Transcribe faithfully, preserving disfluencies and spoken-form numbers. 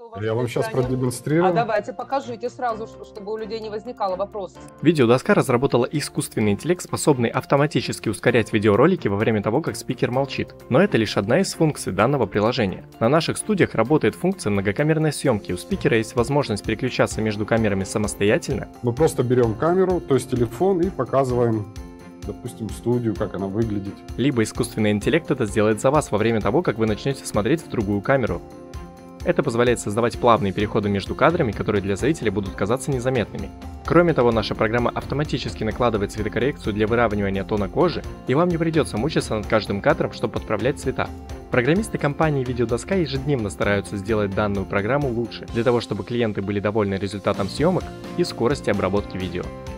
у вас Я на вам сейчас экране? А продемонстрирую. давайте покажите сразу, ш- чтобы у людей не возникало вопросов. Видеодоска разработала искусственный интеллект, способный автоматически ускорять видеоролики во время того, как спикер молчит. Но это лишь одна из функций данного приложения. На наших студиях работает функция многокамерной съемки. У спикера есть возможность переключаться между камерами самостоятельно. Мы просто берем камеру, то есть телефон, и показываем, допустим, студию, как она выглядит. Либо искусственный интеллект это сделает за вас во время того, как вы начнете смотреть в другую камеру. Это позволяет создавать плавные переходы между кадрами, которые для зрителя будут казаться незаметными. Кроме того, наша программа автоматически накладывает цветокоррекцию для выравнивания тона кожи, и вам не придется мучиться над каждым кадром, чтобы подправлять цвета. Программисты компании Видеодоска ежедневно стараются сделать данную программу лучше, для того чтобы клиенты были довольны результатом съемок и скорости обработки видео.